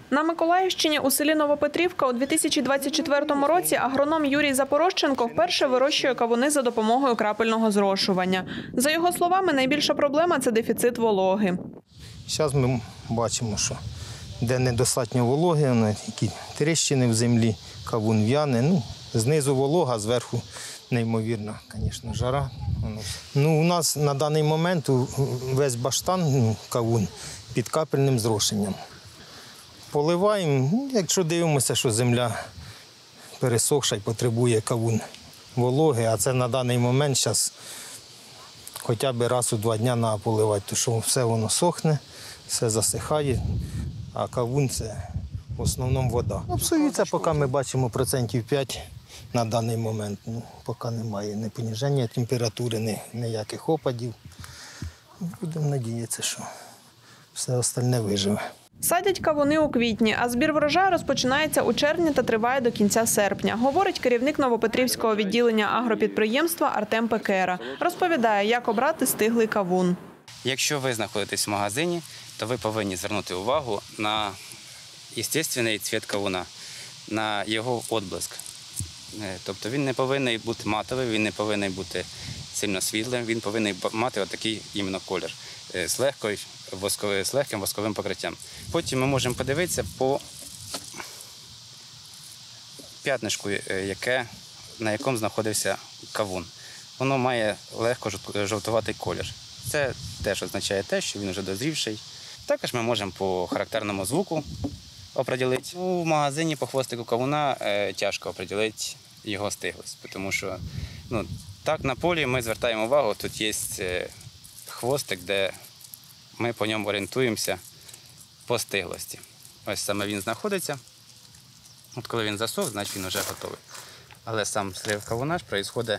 На Миколаївщині у селі Новопетрівка у 2024 році агроном Юрій Запорожченко вперше вирощує кавуни за допомогою крапельного зрошування. За його словами, найбільша проблема – це дефіцит вологи. Зараз ми бачимо, що де недостатньо вологи, які тріщини в землі, кавун в'яне. Знизу волога, зверху неймовірна, звісно, жара. У нас на даний момент весь баштан, кавун, під капельним зрошенням. Поливаємо, якщо дивимося, що земля пересохша і потребує кавун вологи, а це на даний момент зараз хоча б раз у 2 дні треба поливати, тому що все воно сохне, все засихає, а кавун – це в основному вода. Псується, поки ми бачимо 5% на даний момент. Поки немає ні пониження температури, ніяких опадів. Будемо сподіватися, що все остальне виживе. Садять кавуни у квітні, а збір врожаю розпочинається у червні та триває до кінця серпня, говорить керівник Новопетрівського відділення агропідприємства Артем Пекера. Розповідає, як обрати стиглий кавун. Якщо ви знаходитесь в магазині, то ви повинні звернути увагу на естественний цвіт кавуна, на його відблиск. Тобто він не повинен бути матовий, він не повинен бути сильно світлим, він повинен мати отакий іменно колір з легким восковим покриттям. Потім ми можемо подивитися по п'ятнишку, на якому знаходився кавун. Воно має легко жовтуватий колір. Це теж означає те, що він вже дозрівший. Також ми можемо по характерному звуку оприділити. У магазині по хвостику кавуна тяжко оприділити його стиглість, тому що так на полі ми звертаємо увагу, тут є хвостик, де ми по ньому орієнтуємося по стиглості. Ось саме він знаходиться. От коли він засох, значить він вже готовий. Але сам слив кавуна відбувається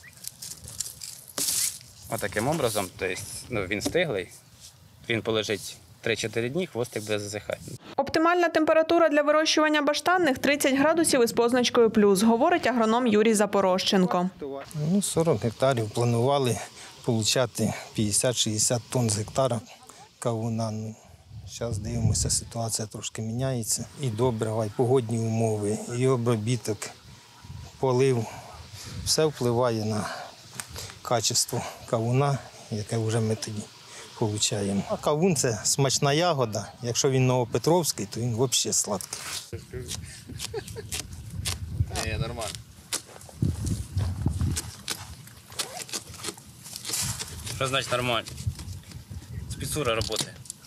отаким образом, тобто він стиглий, він полежить 3-4 дні, хвостик буде засихати. Оптимальна температура для вирощування баштанних – 30 градусів із позначкою плюс, говорить агроном Юрій Запорожченко. 40 гектарів планували отримати 50-60 тонн з гектара кавуна. Зараз дивимося, ситуація трошки міняється. І добрива, і погодні умови, і обробіток, полив. Все впливає на качество кавуна, яке вже ми тоді отримуємо. А кавун – це смачна ягода. Якщо він новопетровський, то він взагалі сладкий. Ні, нормально. Що значить нормально? Спецура працює.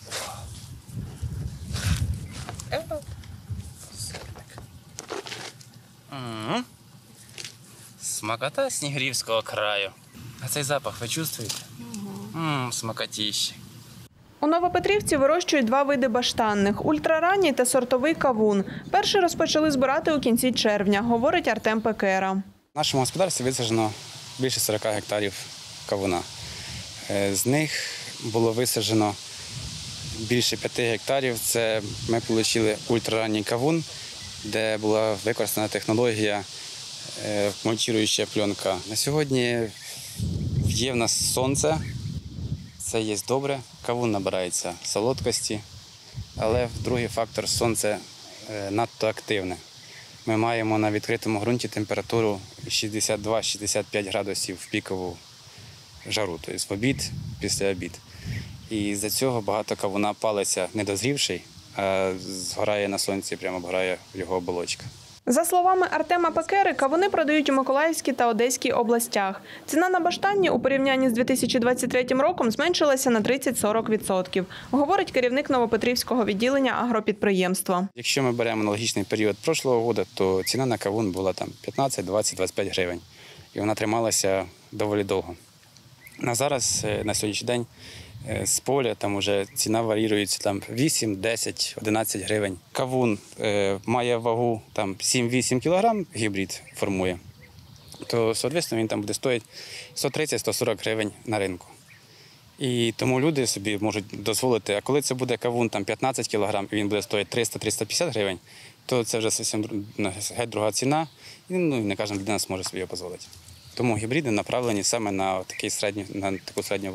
Смакота Снігурівського краю. А цей запах ви чуєте? Смакотіще. У Новопетрівці вирощують 2 види баштанних – ультраранній та сортовий кавун. Перший розпочали збирати у кінці червня, говорить Артем Пекера. В нашому господарстві висаджено більше 40 гектарів кавуна. З них було висаджено більше 5 гектарів. Це ми отримали ультраранній кавун, де була використана технологія мульчуюча пленка. На сьогодні є в нас сонце, це є добре, кавун набирається солодкості, але другий фактор – сонце надто активне. Ми маємо на відкритому ґрунті температуру 62-65 градусів в пікову жару, тобто в обід, після обід. І з-за цього багато кавуна палиться недозрівший, а згорає на сонці, прямо обгорає його оболочка. За словами Артема Пекери, кавуни продають у Миколаївській та Одеській областях. Ціна на баштанні у порівнянні з 2023 роком зменшилася на 30-40%, говорить керівник Новопетрівського відділення агропідприємства. Якщо ми беремо аналогічний період прошлого року, то ціна на кавун була 15, 20, 25 гривень. І вона трималася доволі довго. На зараз, на сьогоднішній день, з поля там вже ціна варіюється 8, 10, 11 гривень. Кавун має вагу 7-8 кг, гібрид формує, то, відповідно, він там буде стоїти 130-140 гривень на ринку. І тому люди собі можуть дозволити, а коли це буде кавун 15 кг і він буде стоїти 300-350 гривень, то це вже зовсім геть друга ціна, і не кожна людина зможе собі його дозволити. Тому гібриди направлені саме на таку середню вагу.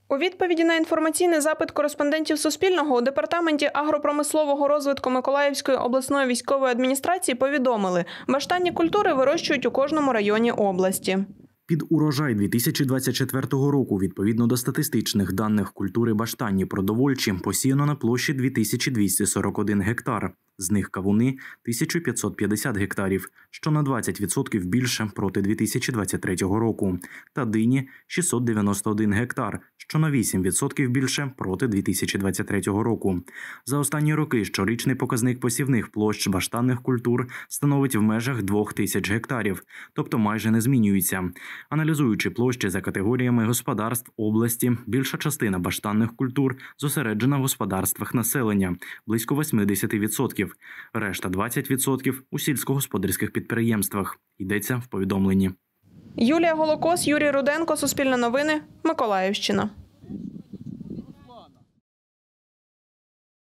У відповіді на інформаційний запит кореспондентів Суспільного у Департаменті агропромислового розвитку Миколаївської обласної військової адміністрації повідомили, баштанні культури вирощують у кожному районі області. Під урожай 2024 року, відповідно до статистичних даних культури баштанні продовольчі, посіяно на площі 2241 гектар. З них кавуни – 1550 гектарів, що на 20% більше проти 2023 року. Та дині – 691 гектар, що на 8% більше проти 2023 року. За останні роки щорічний показник посівних площ баштанних культур становить в межах 2000 гектарів, тобто майже не змінюється. Аналізуючи площі за категоріями господарств області, більша частина баштанних культур зосереджена в господарствах населення – близько 80%. Решта 20% – у сільськогосподарських підприємствах. Йдеться в повідомленні. Юлія Голокос, Юрій Руденко, Суспільне новини, Миколаївщина.